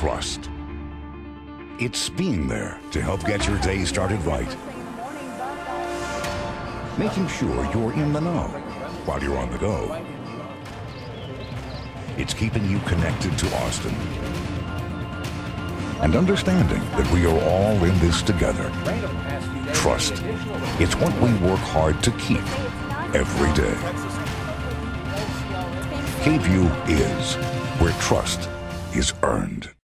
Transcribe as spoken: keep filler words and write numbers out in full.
trust. It's being there to help get your day started right. Making sure you're in the know while you're on the go. It's keeping you connected to Austin. And understanding that we are all in this together. Trust. It's what we work hard to keep every day. K V U E is where trust is earned.